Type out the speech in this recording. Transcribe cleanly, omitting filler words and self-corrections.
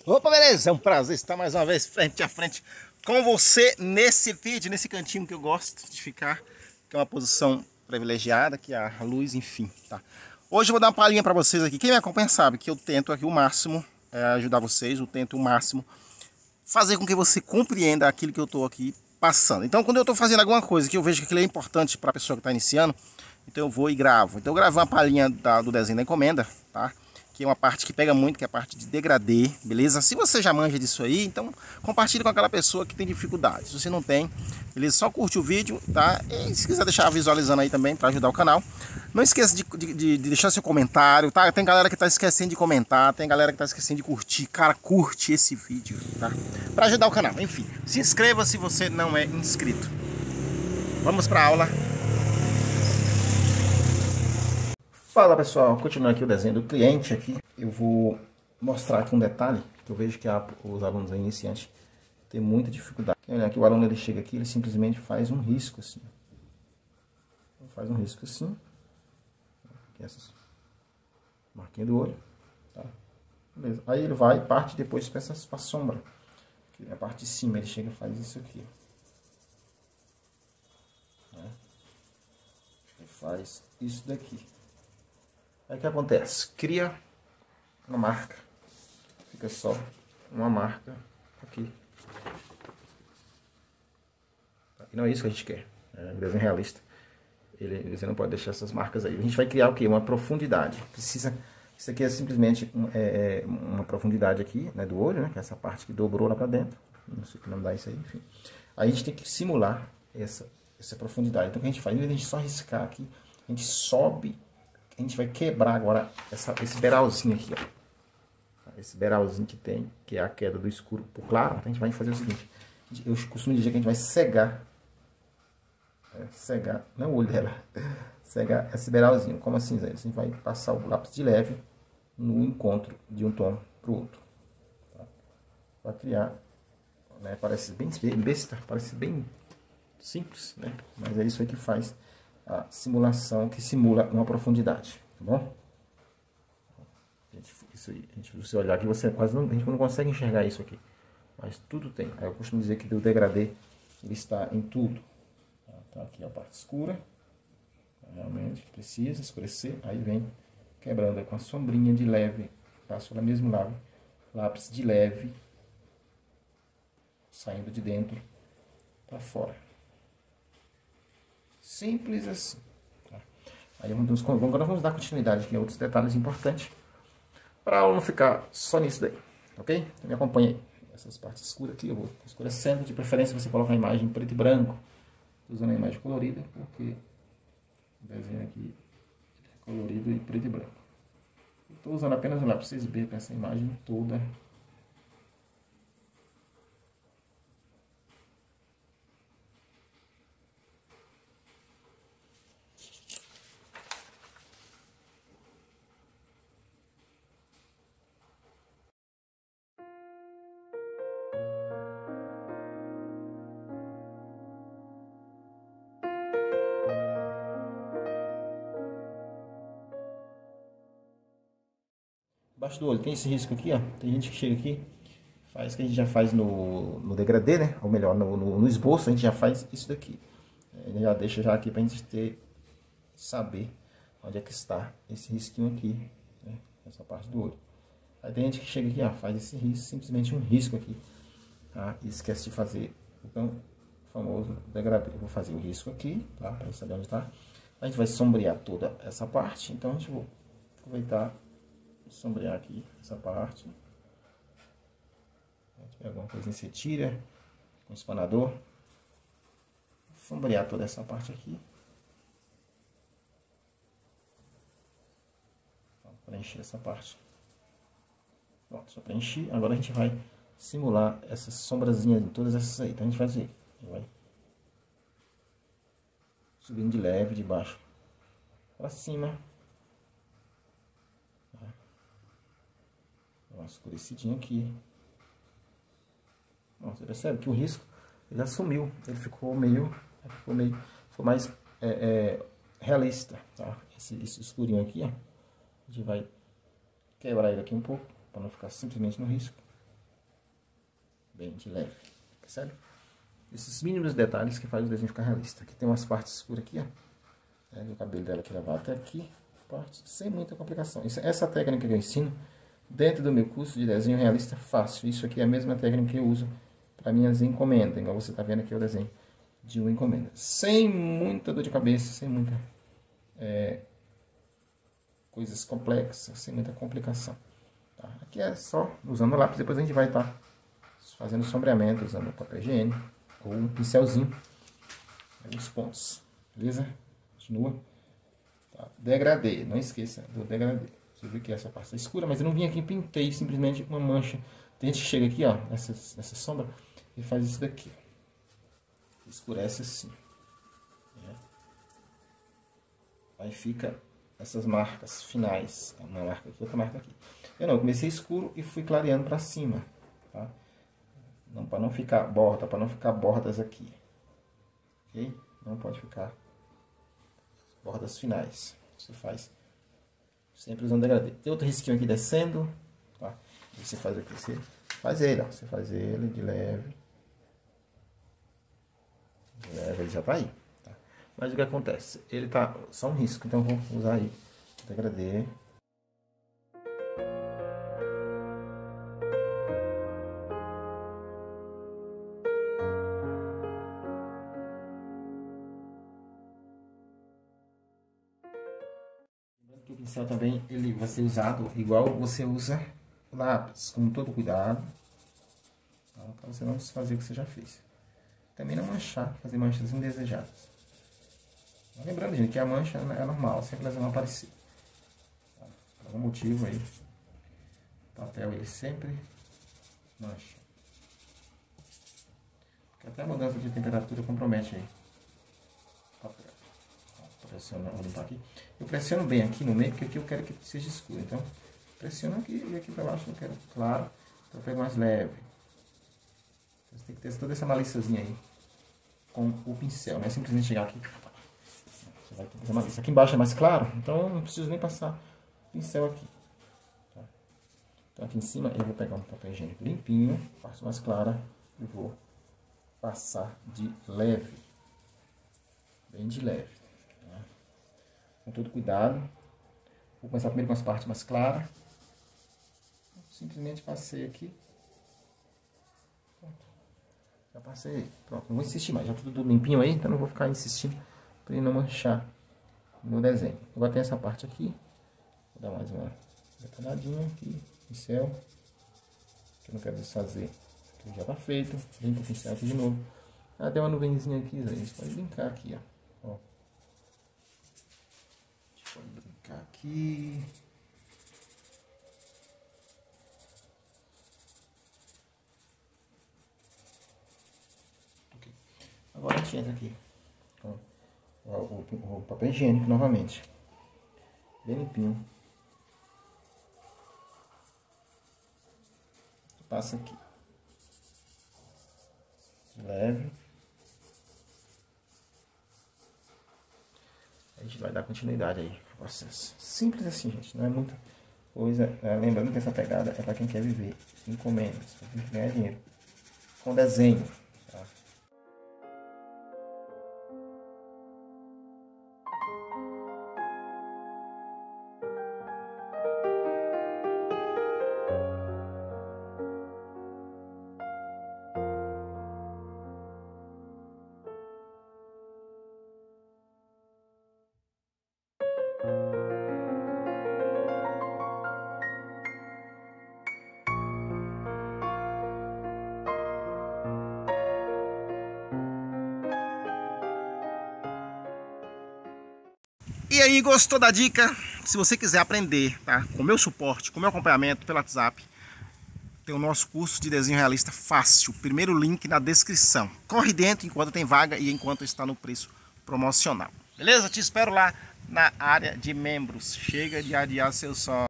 Opa, beleza? É um prazer estar mais uma vez frente a frente com você nesse vídeo, nesse cantinho que eu gosto de ficar, que é uma posição privilegiada, que é a luz, enfim, tá? Hoje eu vou dar uma palhinha para vocês aqui. Quem me acompanha sabe que eu tento aqui o máximo ajudar vocês, eu tento o máximo fazer com que você compreenda aquilo que eu estou aqui passando. Então, quando eu estou fazendo alguma coisa que eu vejo que aquilo é importante para a pessoa que está iniciando, então eu vou e gravo. Então eu gravei uma palhinha do desenho da encomenda, tá? Que é uma parte que pega muito, que é a parte de degradê, beleza? Se você já manja disso aí, então compartilhe com aquela pessoa que tem dificuldade. Se você não tem, beleza? Só curte o vídeo, tá? E se quiser deixar visualizando aí também para ajudar o canal. Não esqueça de deixar seu comentário, tá? Tem galera que tá esquecendo de comentar, tem galera que tá esquecendo de curtir. Cara, curte esse vídeo, tá? Para ajudar o canal. Enfim, se inscreva se você não é inscrito. Vamos para a aula. Fala pessoal, continuando aqui o desenho do cliente aqui, eu vou mostrar aqui um detalhe que eu vejo que os alunos iniciantes têm muita dificuldade. Olha aqui, o aluno ele chega aqui, ele simplesmente faz um risco assim. Faz um risco assim, aqui essas marquinhas do olho, tá? Beleza. Aí ele vai e parte depois para a sombra, aqui na parte de cima ele chega e faz isso aqui, né? Ele faz isso daqui. Aí o que acontece? Cria uma marca. Fica só uma marca aqui. E não é isso que a gente quer. Desenho realista. Você não pode deixar essas marcas aí. A gente vai criar o quê? Uma profundidade. Isso aqui é simplesmente uma profundidade aqui, né, do olho, né? Que é essa parte que dobrou lá para dentro. Não sei o que não dá isso aí, enfim. Aí a gente tem que simular essa profundidade. Então o que a gente faz? Em vez de a gente só riscar aqui, a gente sobe. A gente vai quebrar agora esse beralzinho aqui, ó. Esse beralzinho que tem, que é a queda do escuro pro claro. Então a gente vai fazer o seguinte. Eu costumo dizer que a gente vai cegar. Cegar, não o olho dela. Cegar esse beralzinho. Como assim, Zé? A gente vai passar o lápis de leve no encontro de um tom pro outro. Tá? Vai criar, né? Parece bem besta, parece bem simples, né? Mas é isso aí que faz a simulação, que simula uma profundidade, tá bom? Isso aí, se você olhar aqui, você a gente não consegue enxergar isso aqui, mas tudo tem. Aí eu costumo dizer que o degradê ele está em tudo. Tá aqui a parte escura, realmente precisa escurecer, aí vem quebrando com a sombrinha de leve, passo lá mesmo lápis de leve, saindo de dentro para fora. Simples assim. Tá? Aí agora vamos dar continuidade aqui a outros detalhes importantes, para a aula não ficar só nisso daí, ok? Então me acompanha aí. Essas partes escuras aqui eu vou escurecendo, de preferência você coloca a imagem em preto e branco. Estou usando a imagem colorida porque o desenho aqui é colorido em preto e branco. Estou usando apenas o lápis 6B para essa imagem toda. Embaixo do olho tem esse risco aqui, ó. Tem gente que chega aqui, faz o que a gente já faz no degradê, né? Ou melhor, no esboço, a gente já faz isso daqui. Ele já deixa já aqui pra gente saber onde é que está esse risquinho aqui, né? Essa parte do olho. Aí tem gente que chega aqui, ó, faz esse risco, simplesmente um risco aqui, tá? E esquece de fazer o tão famoso degradê. Eu vou fazer o risco aqui, tá? Pra saber onde tá. A gente vai sombrear toda essa parte, então a gente vai aproveitar sombrear aqui essa parte. Se tiver alguma coisinha você tira com o espanador. Sombrear toda essa parte aqui. Preencher essa parte. Pronto, já preenchi. Agora a gente vai simular essas sombrazinhas, todas essas aí. Então a gente faz isso. A gente vai subindo de leve, de baixo para cima. Uma escurecidinha aqui. Você percebe que o risco já sumiu. Ele ficou mais realista, tá? Esse escurinho aqui, ó. A gente vai quebrar ele aqui um pouco para não ficar simplesmente no risco. bem de leve, percebe? Esses mínimos detalhes que faz o desenho ficar realista. Aqui tem umas partes escuras aqui, ó. O cabelo dela que levar até aqui, parte sem muita complicação. Essa técnica que eu ensino dentro do meu curso de desenho realista fácil. Isso aqui é a mesma técnica que eu uso para minhas encomendas, igual você está vendo aqui o desenho de uma encomenda. Sem muita dor de cabeça, sem muita coisas complexas, sem muita complicação. Tá? Aqui é só usando o lápis, depois a gente vai estar fazendo sombreamento usando o papel higiênico ou um pincelzinho, os pontos, beleza? Continua. Tá? Degradê, não esqueça do degradê. Você viu que essa parte está escura, mas eu não vim aqui e pintei simplesmente uma mancha. Tem gente que chega aqui, ó, nessa sombra e faz isso daqui. Escurece assim. Né? Aí fica essas marcas finais. Uma marca aqui, outra marca aqui. Eu não, eu comecei escuro e fui clareando para cima. Tá? Não, para não ficar borda, para não ficar bordas aqui. Ok? Não pode ficar bordas finais. Você faz sempre usando degradê. Tem outro risquinho aqui descendo. Tá? Você faz aqui, você faz ele, ó. Você faz ele de leve. De leve, ele já tá aí. Tá? Mas o que acontece? Ele tá só um risco, então eu vou usar aí o degradê. O pincel também ele vai ser usado igual você usa o lápis, com todo cuidado, tá? Para você não desfazer o que você já fez. Também não manchar, fazer manchas indesejadas. Mas lembrando, gente, que a mancha é normal, sempre elas vão aparecer. Tá? Por algum motivo aí, o papel ele sempre mancha. Porque até a mudança de temperatura compromete aí o papel. Vou limpar aqui. Eu pressiono bem aqui no meio, porque aqui eu quero que seja escuro. Então, pressiono aqui e aqui para baixo eu quero claro, para pegar mais leve. Você tem que ter toda essa malíciazinha aí com o pincel, não é simplesmente chegar aqui. Você vai ter essa malícia. Aqui embaixo é mais claro, então não preciso nem passar o pincel aqui. Tá? Então aqui em cima eu vou pegar um papel higiênico limpinho, parte mais clara, e vou passar de leve. Bem de leve. Com todo cuidado. Vou começar primeiro com as partes mais claras. Simplesmente passei aqui. Pronto. Já passei. Pronto, não vou insistir mais. Já tá tudo limpinho aí, então não vou ficar insistindo para ele não manchar o meu desenho. Agora tem essa parte aqui. Vou dar mais uma detalhadinha aqui. Pincel. Que eu não quero desfazer. Aqui já tá feito. Limpo o pincel aqui de novo. Ah, tem uma nuvenzinha aqui, gente. Pode brincar aqui, ó. Pode brincar aqui. Okay. Agora a gente entra aqui com o papel higiênico novamente. Bem limpinho. Passa aqui. Leve. A gente vai dar continuidade aí no processo. Simples assim, gente. Não é muita coisa. Lembrando que essa pegada é para quem quer viver encomendas, para quem quer ganhar dinheiro com desenho. Tá? E aí, gostou da dica? Se você quiser aprender, tá? Com o meu suporte, com o meu acompanhamento pelo WhatsApp, tem o nosso curso de desenho realista fácil. Primeiro link na descrição. Corre dentro enquanto tem vaga e enquanto está no preço promocional. Beleza? Te espero lá na área de membros. Chega de adiar seu sonho.